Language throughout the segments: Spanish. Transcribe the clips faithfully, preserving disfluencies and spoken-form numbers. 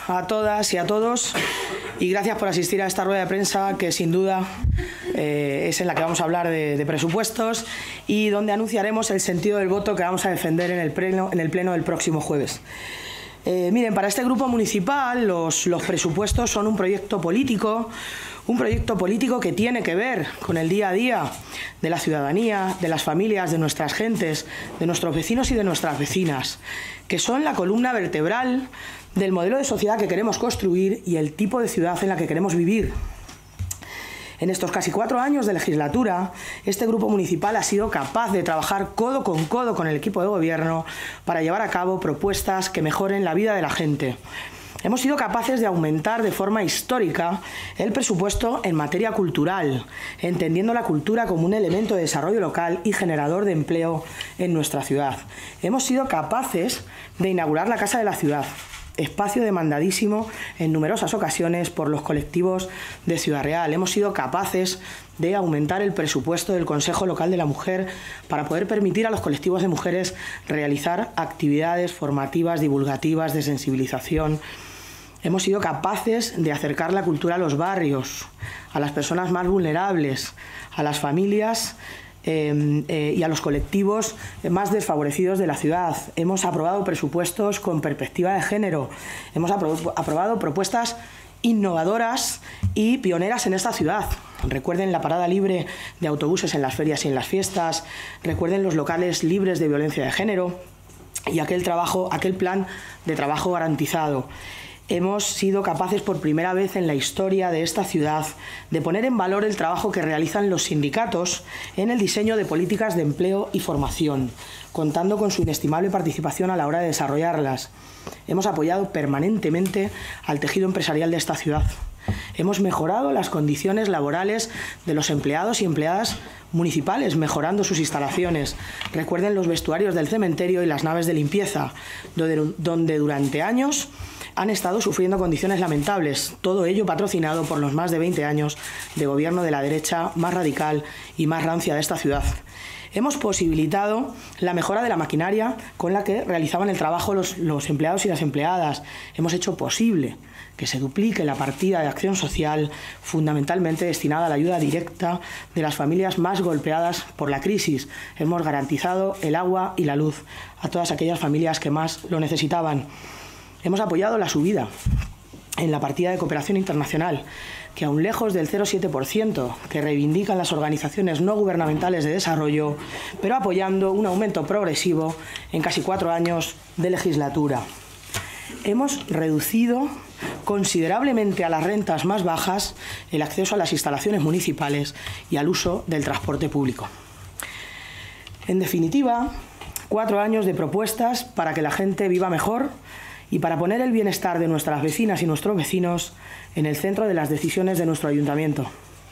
a todas y a todos y gracias por asistir a esta rueda de prensa que sin duda eh, es en la que vamos a hablar de, de presupuestos y donde anunciaremos el sentido del voto que vamos a defender en el pleno, en el pleno del próximo jueves. Eh, miren, para este grupo municipal los, los presupuestos son un proyecto político, un proyecto político que tiene que ver con el día a día de la ciudadanía, de las familias, de nuestras gentes, de nuestros vecinos y de nuestras vecinas, que son la columna vertebral del modelo de sociedad que queremos construir y el tipo de ciudad en la que queremos vivir. En estos casi cuatro años de legislatura, este grupo municipal ha sido capaz de trabajar codo con codo con el equipo de gobierno para llevar a cabo propuestas que mejoren la vida de la gente. Hemos sido capaces de aumentar de forma histórica el presupuesto en materia cultural, entendiendo la cultura como un elemento de desarrollo local y generador de empleo en nuestra ciudad. Hemos sido capaces de inaugurar la Casa de la Ciudad, espacio demandadísimo en numerosas ocasiones por los colectivos de Ciudad Real. Hemos sido capaces de aumentar el presupuesto del Consejo Local de la Mujer para poder permitir a los colectivos de mujeres realizar actividades formativas, divulgativas, de sensibilización. Hemos sido capaces de acercar la cultura a los barrios, a las personas más vulnerables, a las familias Eh, eh, y a los colectivos más desfavorecidos de la ciudad. Hemos aprobado presupuestos con perspectiva de género, hemos apro- aprobado propuestas innovadoras y pioneras en esta ciudad. Recuerden la parada libre de autobuses en las ferias y en las fiestas, recuerden los locales libres de violencia de género y aquel, trabajo, aquel plan de trabajo garantizado. Hemos sido capaces por primera vez en la historia de esta ciudad de poner en valor el trabajo que realizan los sindicatos en el diseño de políticas de empleo y formación, contando con su inestimable participación a la hora de desarrollarlas. Hemos apoyado permanentemente al tejido empresarial de esta ciudad. Hemos mejorado las condiciones laborales de los empleados y empleadas municipales, mejorando sus instalaciones. Recuerden los vestuarios del cementerio y las naves de limpieza, donde, donde durante años han estado sufriendo condiciones lamentables, todo ello patrocinado por los más de veinte años de gobierno de la derecha más radical y más rancia de esta ciudad. Hemos posibilitado la mejora de la maquinaria con la que realizaban el trabajo los, los empleados y las empleadas. Hemos hecho posible que se duplique la partida de acción social fundamentalmente destinada a la ayuda directa de las familias más golpeadas por la crisis. Hemos garantizado el agua y la luz a todas aquellas familias que más lo necesitaban. Hemos apoyado la subida en la partida de cooperación internacional, que aún lejos del cero coma siete por ciento que reivindican las organizaciones no gubernamentales de desarrollo, pero apoyando un aumento progresivo en casi cuatro años de legislatura. Hemos reducido considerablemente a las rentas más bajas el acceso a las instalaciones municipales y al uso del transporte público. En definitiva, cuatro años de propuestas para que la gente viva mejor y para poner el bienestar de nuestras vecinas y nuestros vecinos en el centro de las decisiones de nuestro ayuntamiento.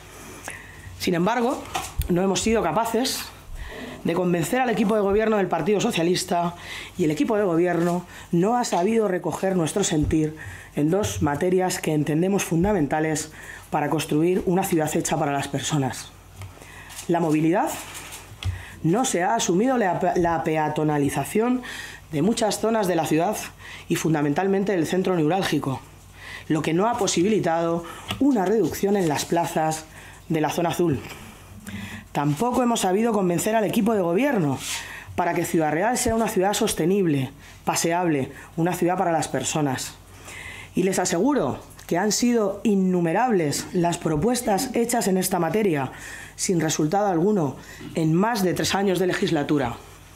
Sin embargo, no hemos sido capaces de convencer al equipo de gobierno del Partido Socialista y el equipo de gobierno no ha sabido recoger nuestro sentir en dos materias que entendemos fundamentales para construir una ciudad hecha para las personas. La movilidad. No se ha asumido la, la peatonalización de muchas zonas de la ciudad y fundamentalmente del centro neurálgico, lo que no ha posibilitado una reducción en las plazas de la zona azul. Tampoco hemos sabido convencer al equipo de gobierno para que Ciudad Real sea una ciudad sostenible, paseable, una ciudad para las personas. Y les aseguro que han sido innumerables las propuestas hechas en esta materia, sin resultado alguno, en más de tres años de legislatura.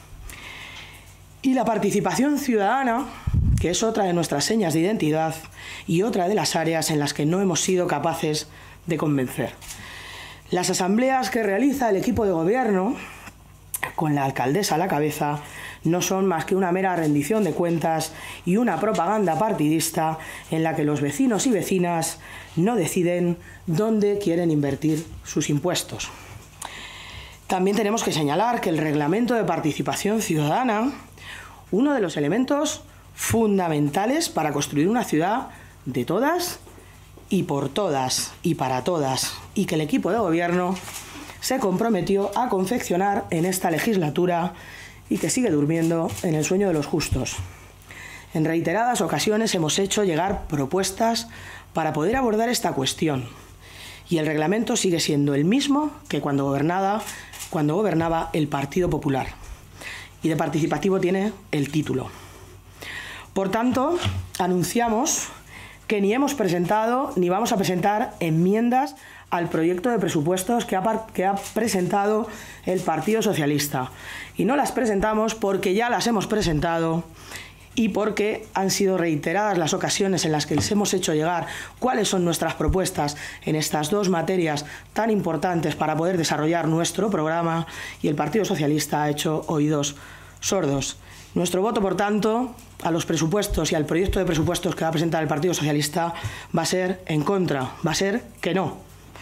Y la participación ciudadana, que es otra de nuestras señas de identidad y otra de las áreas en las que no hemos sido capaces de convencer. Las asambleas que realiza el equipo de gobierno, con la alcaldesa a la cabeza, no son más que una mera rendición de cuentas y una propaganda partidista en la que los vecinos y vecinas no deciden dónde quieren invertir sus impuestos. También tenemos que señalar que el reglamento de participación ciudadana, uno de los elementos fundamentales para construir una ciudad de todas y por todas y para todas, y que el equipo de gobierno se comprometió a confeccionar en esta legislatura y que sigue durmiendo en el sueño de los justos. En reiteradas ocasiones hemos hecho llegar propuestas para poder abordar esta cuestión y el reglamento sigue siendo el mismo que cuando gobernaba, cuando gobernaba el Partido Popular y de participativo tiene el título. Por tanto, anunciamos que ni hemos presentado ni vamos a presentar enmiendas al proyecto de presupuestos que ha, que ha presentado el Partido Socialista. Y no las presentamos porque ya las hemos presentado y porque han sido reiteradas las ocasiones en las que les hemos hecho llegar cuáles son nuestras propuestas en estas dos materias tan importantes para poder desarrollar nuestro programa y el Partido Socialista ha hecho oídos sordos. Nuestro voto, por tanto, a los presupuestos y al proyecto de presupuestos que va a presentar el Partido Socialista va a ser en contra, va a ser que no.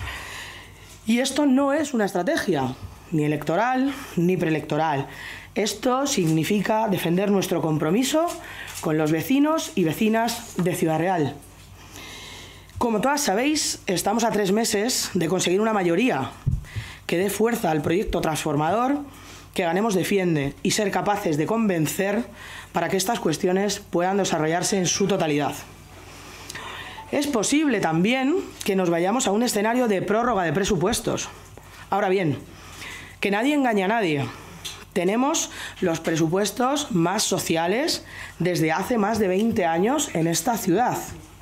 Y esto no es una estrategia, ni electoral ni preelectoral. Esto significa defender nuestro compromiso con los vecinos y vecinas de Ciudad Real. Como todas sabéis, estamos a tres meses de conseguir una mayoría que dé fuerza al proyecto transformador que Ganemos defiende y ser capaces de convencer para que estas cuestiones puedan desarrollarse en su totalidad. Es posible también que nos vayamos a un escenario de prórroga de presupuestos. Ahora bien, que nadie engañe a nadie. Tenemos los presupuestos más sociales desde hace más de veinte años en esta ciudad.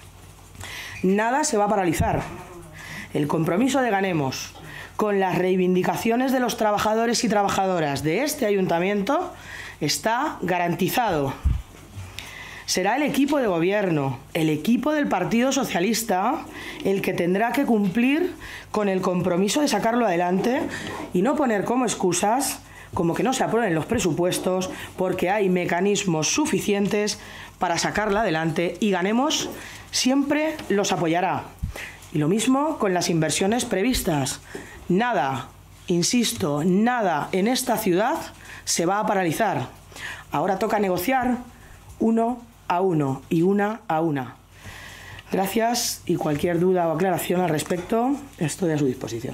Nada se va a paralizar. El compromiso de Ganemos con las reivindicaciones de los trabajadores y trabajadoras de este ayuntamiento está garantizado. Será el equipo de gobierno, el equipo del Partido Socialista, el que tendrá que cumplir con el compromiso de sacarlo adelante y no poner como excusas como que no se aprueben los presupuestos porque hay mecanismos suficientes para sacarla adelante y Ganemos siempre los apoyará. Y lo mismo con las inversiones previstas. Nada, insisto, nada en esta ciudad se va a paralizar. Ahora toca negociar uno a uno y una a una. Gracias y cualquier duda o aclaración al respecto estoy a su disposición.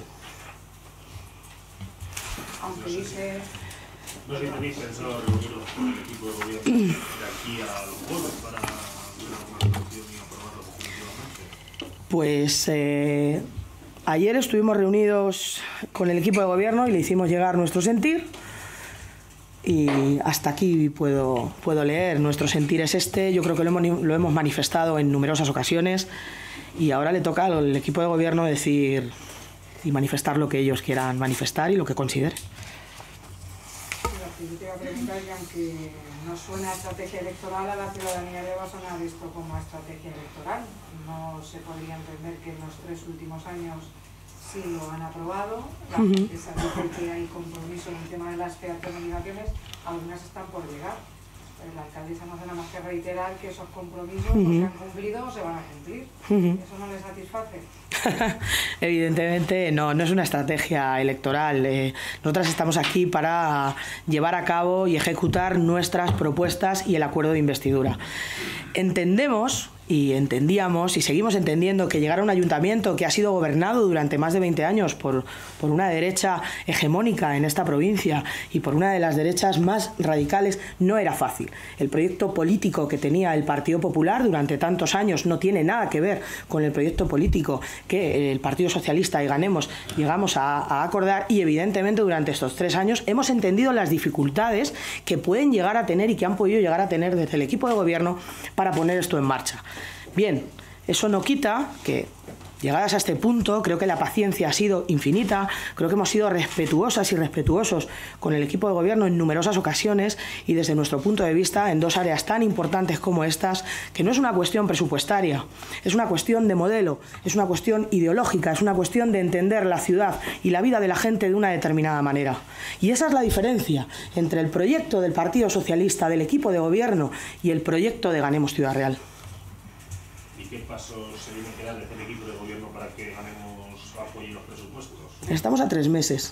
Aunque dice... ¿No sé si tenéis pensado reuniros con el equipo de gobierno de aquí al jueves para una resolución y aprobarlo definitivamente? Pues eh, ayer estuvimos reunidos con el equipo de gobierno y le hicimos llegar nuestro sentir y hasta aquí puedo, puedo leer. Nuestro sentir es este, yo creo que lo hemos, lo hemos manifestado en numerosas ocasiones y ahora le toca al equipo de gobierno decir y manifestar lo que ellos quieran manifestar y lo que consideren. Yo te iba a preguntar que aunque no suena a estrategia electoral, a la ciudadanía le va a sonar esto como estrategia electoral. No se podría entender que en los tres últimos años sí lo han aprobado, la Uh-huh. gente sabe que hay compromiso en el tema de las peatonalizaciones, algunas están por llegar. Pero la alcaldesa no hace nada más que reiterar que esos compromisos uh-huh. no se han cumplido o se van a cumplir. Uh-huh. ¿Eso no les satisface? Evidentemente no, no es una estrategia electoral. Eh, nosotras estamos aquí para llevar a cabo y ejecutar nuestras propuestas y el acuerdo de investidura. Entendemos y entendíamos y seguimos entendiendo que llegar a un ayuntamiento que ha sido gobernado durante más de veinte años por, por una derecha hegemónica en esta provincia y por una de las derechas más radicales no era fácil. El proyecto político que tenía el Partido Popular durante tantos años no tiene nada que ver con el proyecto político que el Partido Socialista y Ganemos llegamos a, a acordar y evidentemente durante estos tres años hemos entendido las dificultades que pueden llegar a tener y que han podido llegar a tener desde el equipo de gobierno para poner esto en marcha. Bien, eso no quita que, llegadas a este punto, creo que la paciencia ha sido infinita, creo que hemos sido respetuosas y respetuosos con el equipo de gobierno en numerosas ocasiones y desde nuestro punto de vista en dos áreas tan importantes como estas, que no es una cuestión presupuestaria, es una cuestión de modelo, es una cuestión ideológica, es una cuestión de entender la ciudad y la vida de la gente de una determinada manera. Y esa es la diferencia entre el proyecto del Partido Socialista, del equipo de gobierno y el proyecto de Ganemos Ciudad Real. ¿Qué pasos se tienen que dar desde el equipo de gobierno para que Ganemos apoye los presupuestos? Estamos a tres meses.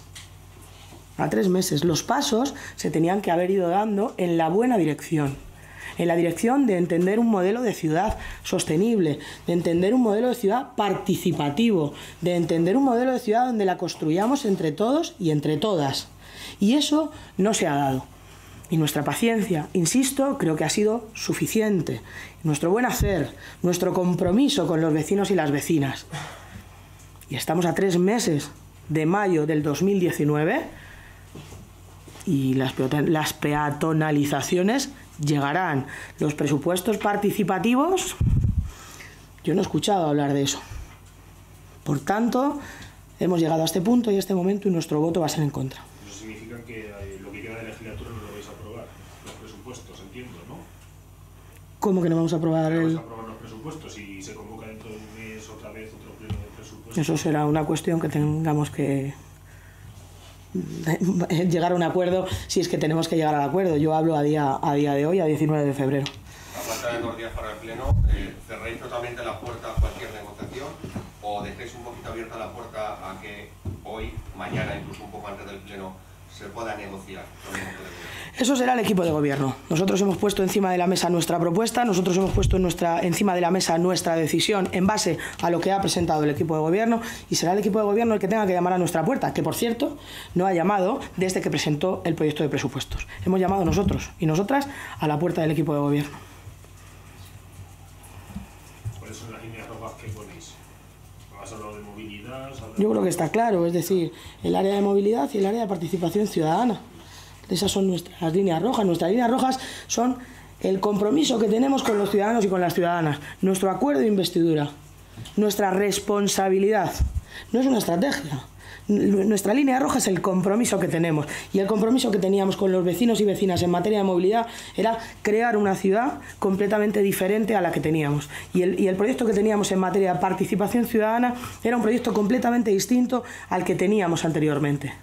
A tres meses. Los pasos se tenían que haber ido dando en la buena dirección. En la dirección de entender un modelo de ciudad sostenible, de entender un modelo de ciudad participativo, de entender un modelo de ciudad donde la construyamos entre todos y entre todas. Y eso no se ha dado. y nuestra paciencia, insisto, creo que ha sido suficiente. Nuestro buen hacer, nuestro compromiso con los vecinos y las vecinas. Y estamos a tres meses de mayo del dos mil diecinueve y las, las peatonalizaciones llegarán. Los presupuestos participativos, yo no he escuchado hablar de eso. Por tanto, hemos llegado a este punto y a este momento y nuestro voto va a ser en contra. Eso significa que eh, lo que queda de legislatura no lo vais a aprobar, los presupuestos, entiendo, ¿no? ¿Cómo que no vamos a aprobar no el...? vais a aprobar los presupuestos y se convoca dentro de un mes otra vez otro pleno de presupuestos? Eso será una cuestión que tengamos que llegar a un acuerdo, si es que tenemos que llegar al acuerdo. Yo hablo a día, a día de hoy, a diecinueve de febrero. A falta de dos días para el pleno, eh, ¿cerréis totalmente la puerta a cualquier negociación o dejéis un poquito abierta la puerta a que hoy, mañana, incluso un poco antes del pleno, se pueda negociar con el equipo de gobierno? Eso será el equipo de gobierno. Nosotros hemos puesto encima de la mesa nuestra propuesta, nosotros hemos puesto nuestra, encima de la mesa nuestra decisión en base a lo que ha presentado el equipo de gobierno, y será el equipo de gobierno el que tenga que llamar a nuestra puerta, que por cierto no ha llamado desde que presentó el proyecto de presupuestos. Hemos llamado nosotros y nosotras a la puerta del equipo de gobierno. ¿Cuáles son las líneas rojas que ponéis? ¿Has hablado de movilidad? Yo creo que está claro, es decir, el área de movilidad y el área de participación ciudadana. Esas son nuestras líneas rojas. Nuestras líneas rojas son el compromiso que tenemos con los ciudadanos y con las ciudadanas, nuestro acuerdo de investidura, nuestra responsabilidad. No es una estrategia. Nuestra línea roja es el compromiso que tenemos, y el compromiso que teníamos con los vecinos y vecinas en materia de movilidad era crear una ciudad completamente diferente a la que teníamos, y el, y el proyecto que teníamos en materia de participación ciudadana era un proyecto completamente distinto al que teníamos anteriormente.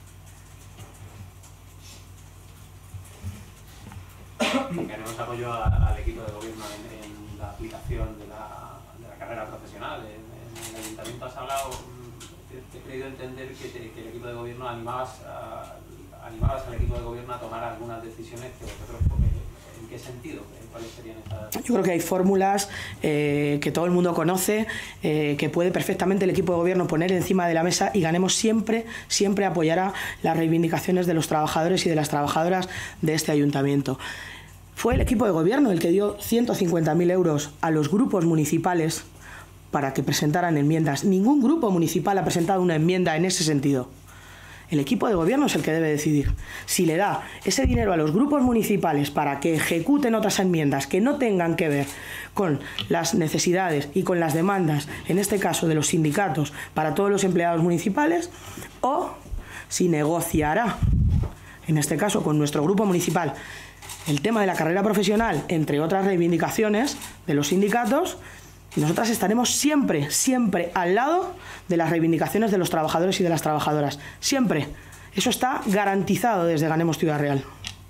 Tenemos apoyo a, al equipo de gobierno en, en la aplicación de la, de la carrera profesional. En, en el ayuntamiento has hablado, te, te he creído entender que, te, que el equipo de gobierno animabas, a, animabas al equipo de gobierno a tomar algunas decisiones que vosotros, ¿en qué sentido? ¿Cuáles serían esas? Yo creo que hay fórmulas eh, que todo el mundo conoce, eh, que puede perfectamente el equipo de gobierno poner encima de la mesa, y Ganemos siempre, siempre apoyará las reivindicaciones de los trabajadores y de las trabajadoras de este ayuntamiento. Fue el equipo de gobierno el que dio ciento cincuenta mil euros a los grupos municipales para que presentaran enmiendas. Ningún grupo municipal ha presentado una enmienda en ese sentido. El equipo de gobierno es el que debe decidir. Si le da ese dinero a los grupos municipales para que ejecuten otras enmiendas que no tengan que ver con las necesidades y con las demandas, en este caso de los sindicatos, para todos los empleados municipales, o si negociará, en este caso con nuestro grupo municipal, el tema de la carrera profesional, entre otras reivindicaciones de los sindicatos, nosotras estaremos siempre, siempre al lado de las reivindicaciones de los trabajadores y de las trabajadoras. Siempre. Eso está garantizado desde Ganemos Ciudad Real.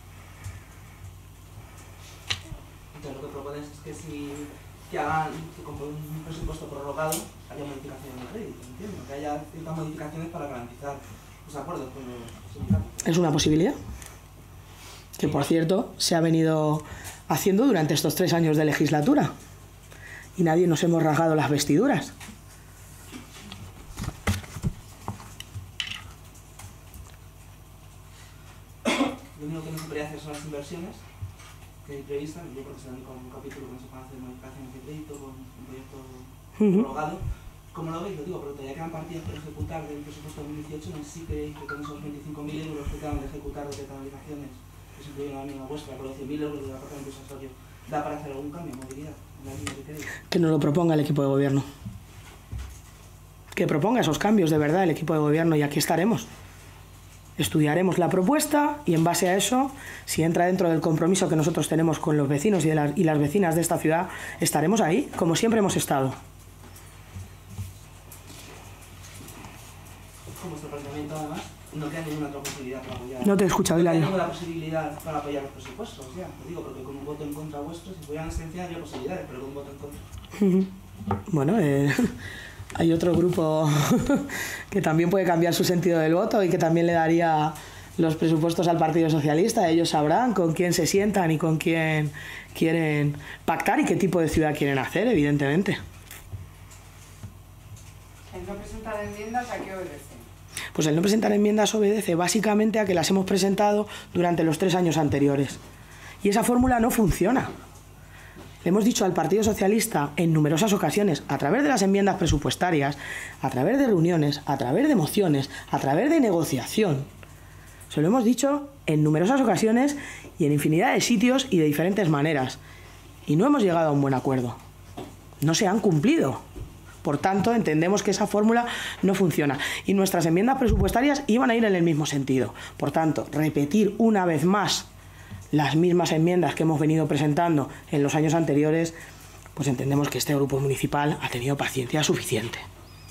Entonces lo que propones es que si que hagan que con un presupuesto prorrogado haya modificaciones de crédito, entiendo, que haya ciertas modificaciones para garantizar los acuerdos con los sindicatos. Es una posibilidad que, por cierto, se ha venido haciendo durante estos tres años de legislatura. Y nadie nos hemos rasgado las vestiduras. Lo único que no se podría hacer son las inversiones que hay previstas. Yo creo que será con un capítulo que no se pueden hacer modificaciones de crédito con un proyecto Uh-huh. prorrogado. ¿Cómo lo veis? Lo digo, pero todavía quedan partidas por ejecutar del presupuesto dos mil dieciocho. No sé si creéis que con esos veinticinco mil euros que quedan de ejecutar de penalizaciones, que se incluyen en la misma vuestra, con los cien mil euros del apartamento accesorio, ¿da para hacer algún cambio en movilidad en la línea de crédito? Que nos lo proponga el equipo de gobierno. Que proponga esos cambios de verdad el equipo de gobierno, y aquí estaremos. Estudiaremos la propuesta y en base a eso, si entra dentro del compromiso que nosotros tenemos con los vecinos y, de la, y las vecinas de esta ciudad, estaremos ahí, como siempre hemos estado. Como este planteamiento, además, no queda ninguna otra posibilidad para apoyar. No te he escuchado, Hilario. No queda ninguna posibilidad para apoyar los presupuestos, ya. Lo digo, porque con un voto en contra vuestro, si fueran esencial, habría posibilidades, pero con un voto en contra. Uh-huh. Bueno, eh, hay otro grupo que también puede cambiar su sentido del voto y que también le daría los presupuestos al Partido Socialista. Ellos sabrán con quién se sientan y con quién quieren pactar y qué tipo de ciudad quieren hacer, evidentemente. El no presentar enmiendas, ¿a qué obedece? Pues el no presentar enmiendas obedece básicamente a que las hemos presentado durante los tres años anteriores. Y esa fórmula no funciona. Le hemos dicho al Partido Socialista en numerosas ocasiones, a través de las enmiendas presupuestarias, a través de reuniones, a través de mociones, a través de negociación. Se lo hemos dicho en numerosas ocasiones y en infinidad de sitios y de diferentes maneras. Y no hemos llegado a un buen acuerdo. No se han cumplido. Por tanto, entendemos que esa fórmula no funciona. Y nuestras enmiendas presupuestarias iban a ir en el mismo sentido. Por tanto, repetir una vez más las mismas enmiendas que hemos venido presentando en los años anteriores, pues entendemos que este grupo municipal ha tenido paciencia suficiente.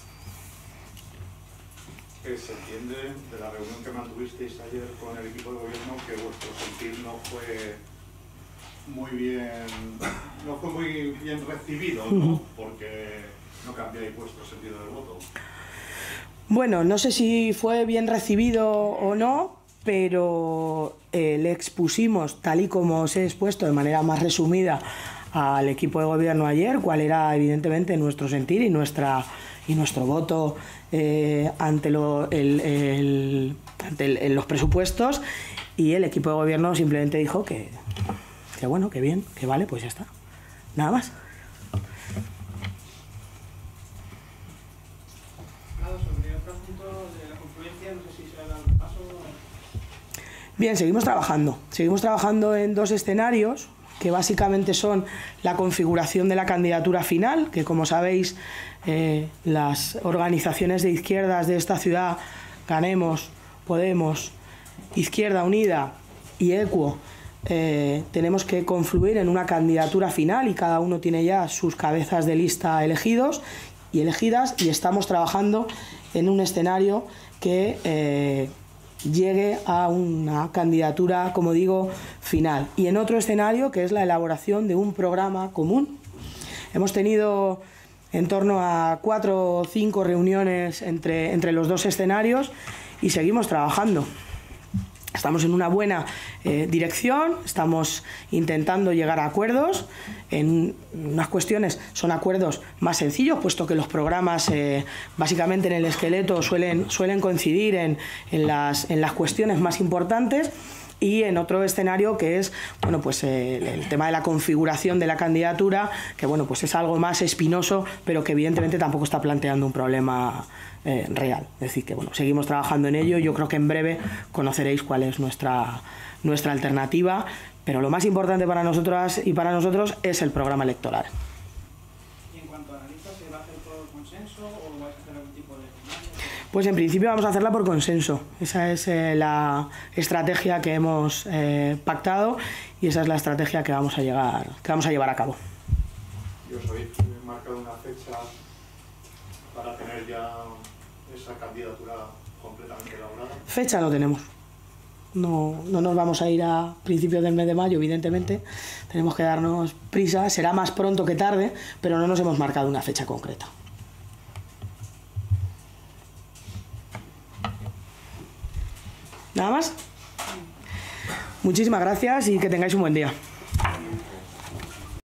Se entiende de la reunión que mantuvisteis ayer con el equipo de gobierno que vuestro sentir no fue muy bien, no fue muy bien recibido, ¿no? Porque no cambiáis vuestro sentido del voto. Bueno, no sé si fue bien recibido o no, pero eh, le expusimos, tal y como os he expuesto de manera más resumida al equipo de gobierno ayer, cuál era evidentemente nuestro sentir y nuestra y nuestro voto eh, ante, lo, el, el, ante el, el, los presupuestos, y el equipo de gobierno simplemente dijo que, que bueno, que bien, que vale, pues ya está. Nada más. Sobre otro punto de la confluencia, no sé si se ha dado un paso. Bien, seguimos trabajando. Seguimos trabajando en dos escenarios, que básicamente son la configuración de la candidatura final, que como sabéis, eh, las organizaciones de izquierdas de esta ciudad, Ganemos, Podemos, Izquierda Unida y Equo, eh, tenemos que confluir en una candidatura final y cada uno tiene ya sus cabezas de lista elegidos y elegidas, y estamos trabajando en un escenario que eh, llegue a una candidatura, como digo, final. Y en otro escenario, que es la elaboración de un programa común. Hemos tenido en torno a cuatro o cinco reuniones entre, entre los dos escenarios y seguimos trabajando. Estamos en una buena eh, dirección, estamos intentando llegar a acuerdos. En unas cuestiones son acuerdos más sencillos, puesto que los programas eh, básicamente en el esqueleto suelen, suelen coincidir en, en, las, en las cuestiones más importantes. Y en otro escenario que es, bueno, pues eh, el tema de la configuración de la candidatura, que bueno, pues es algo más espinoso, pero que evidentemente tampoco está planteando un problema eh, real. Es decir, que bueno, seguimos trabajando en ello. Yo creo que en breve conoceréis cuál es nuestra, nuestra alternativa, pero lo más importante para nosotras y para nosotros es el programa electoral. Y en cuanto a la lista, ¿se va a hacer por consenso o vais a hacer algún tipo de...? Pues en principio vamos a hacerla por consenso. Esa es eh, la estrategia que hemos eh, pactado y esa es la estrategia que vamos a llegar, que vamos a llevar a cabo. ¿Y os habéis marcado una fecha para tener ya esa candidatura completamente elaborada? Fecha no tenemos. No, no nos vamos a ir a principios del mes de mayo, evidentemente. Tenemos que darnos prisa. Será más pronto que tarde, pero no nos hemos marcado una fecha concreta. ¿Nada más? Muchísimas gracias y que tengáis un buen día.